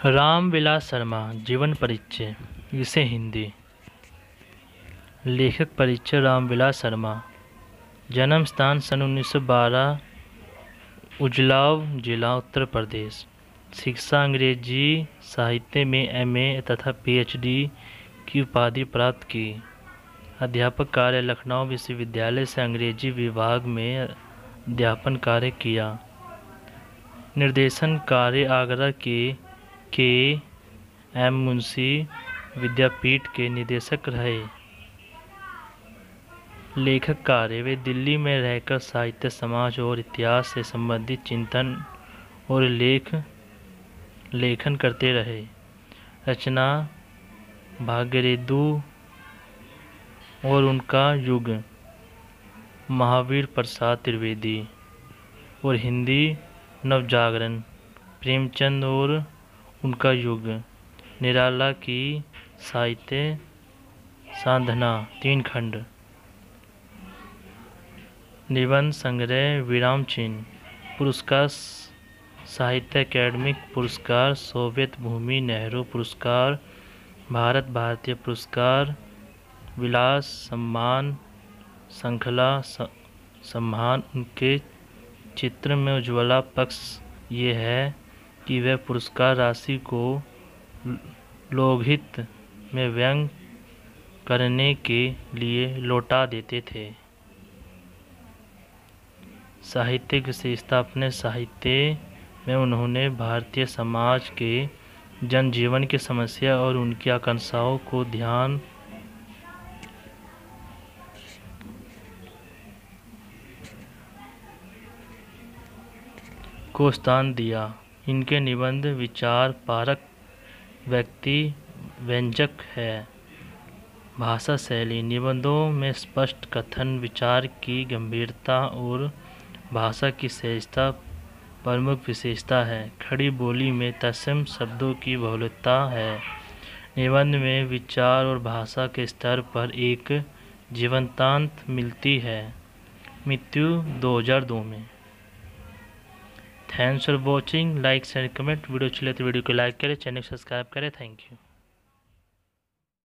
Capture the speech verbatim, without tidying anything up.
रामविलास शर्मा जीवन परिचय। विषय हिंदी। लेखक परिचय। रामविलास शर्मा। जन्म स्थान सन उन्नीस सौ बारह, उजलाव जिला उत्तर प्रदेश। शिक्षा अंग्रेजी साहित्य में एमए तथा पीएचडी की उपाधि प्राप्त की। अध्यापक कार्य लखनऊ विश्वविद्यालय से अंग्रेजी विभाग में अध्यापन कार्य किया। निर्देशन कार्य आगरा के के एम मुंशी विद्यापीठ के निदेशक रहे। लेखक कार्य। वे दिल्ली में रहकर साहित्य, समाज और इतिहास से संबंधित चिंतन और लेख लेखन करते रहे। रचना भाग्यरेदू और उनका युग, महावीर प्रसाद त्रिवेदी। और हिंदी नवजागरण, प्रेमचंद और उनका युग। निराला की साहित्य साधना, तीन खंड। निबंध संग्रह विराम चिन्ह। पुरस्कार साहित्य अकादमी पुरस्कार, सोवियत भूमि नेहरू पुरस्कार, भारत भारतीय पुरस्कार, विलास सम्मान, श्रृंखला सम्मान। उनके चित्र में उज्ज्वला पक्ष ये है कि वह पुरस्कार राशि को लोकहित में व्यंग करने के लिए लौटा देते थे। साहित्यिक विशेषता। अपने साहित्य में उन्होंने भारतीय समाज के जनजीवन की समस्या और उनकी आकांक्षाओं को ध्यान को स्थान दिया। इनके निबंध विचार पारक, व्यक्ति व्यंजक है। भाषा शैली। निबंधों में स्पष्ट कथन, विचार की गंभीरता और भाषा की सहजता प्रमुख विशेषता है। खड़ी बोली में तत्सम शब्दों की बहुलता है। निबंध में विचार और भाषा के स्तर पर एक जीवंतता मिलती है। मृत्यु दो हज़ार दो में। Thanks for watching. Like share comment. Video अच्छी लगे तो वीडियो को लाइक करें, चैनल सब्सक्राइब करें। Thank you.